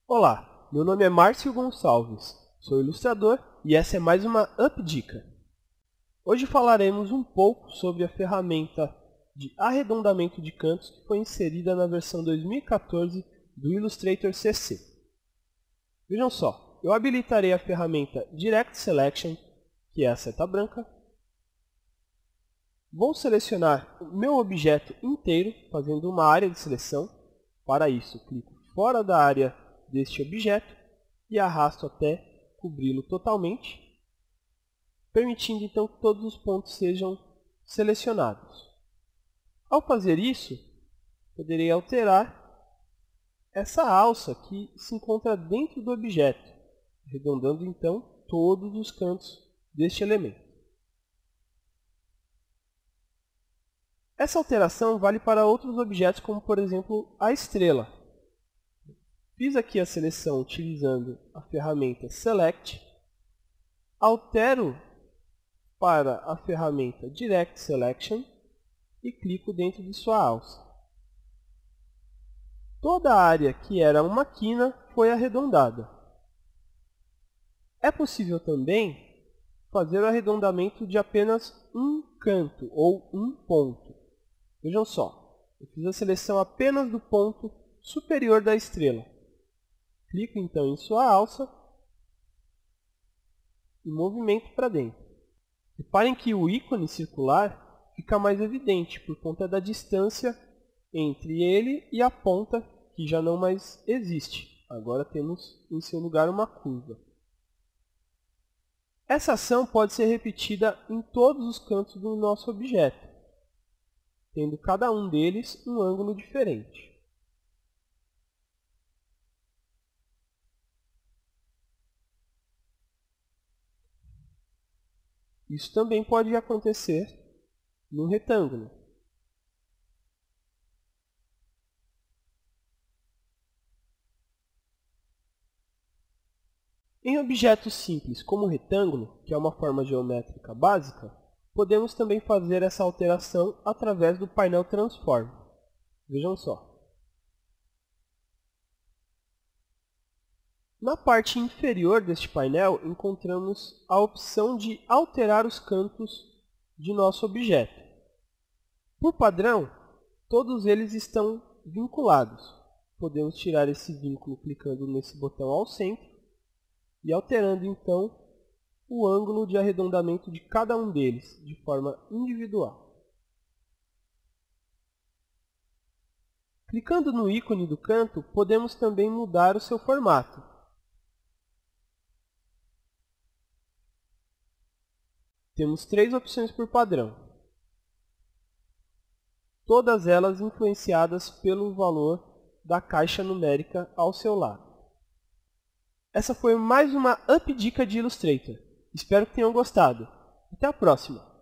Olá, meu nome é Márcio Gonçalves, sou ilustrador e essa é mais uma Up Dica. Hoje falaremos um pouco sobre a ferramenta de arredondamento de cantos que foi inserida na versão 2014 do Illustrator CC. Vejam só, eu habilitarei a ferramenta Direct Selection, que é a seta branca. Vou selecionar o meu objeto inteiro, fazendo uma área de seleção. Para isso, clico fora da área deste objeto e arrasto até cobri-lo totalmente, permitindo então que todos os pontos sejam selecionados. Ao fazer isso, poderei alterar essa alça que se encontra dentro do objeto, arredondando então todos os cantos deste elemento. Essa alteração vale para outros objetos, como por exemplo a estrela. Fiz aqui a seleção utilizando a ferramenta Select, altero para a ferramenta Direct Selection e clico dentro de sua alça. Toda a área que era uma quina foi arredondada. É possível também fazer o arredondamento de apenas um canto ou um ponto. Vejam só, eu fiz a seleção apenas do ponto superior da estrela. Clico então em sua alça e movimento para dentro. Reparem que o ícone circular fica mais evidente por conta da distância entre ele e a ponta, que já não mais existe. Agora temos em seu lugar uma curva. Essa ação pode ser repetida em todos os cantos do nosso objeto, tendo cada um deles um ângulo diferente. Isso também pode acontecer no retângulo. Em objetos simples, como o retângulo, que é uma forma geométrica básica, podemos também fazer essa alteração através do painel Transform. Vejam só. Na parte inferior deste painel, encontramos a opção de alterar os cantos de nosso objeto. Por padrão, todos eles estão vinculados. Podemos tirar esse vínculo clicando nesse botão ao centro e alterando então o ângulo de arredondamento de cada um deles de forma individual. Clicando no ícone do canto, podemos também mudar o seu formato. Temos três opções por padrão, todas elas influenciadas pelo valor da caixa numérica ao seu lado. Essa foi mais uma Up Dica de Illustrator. Espero que tenham gostado. Até a próxima!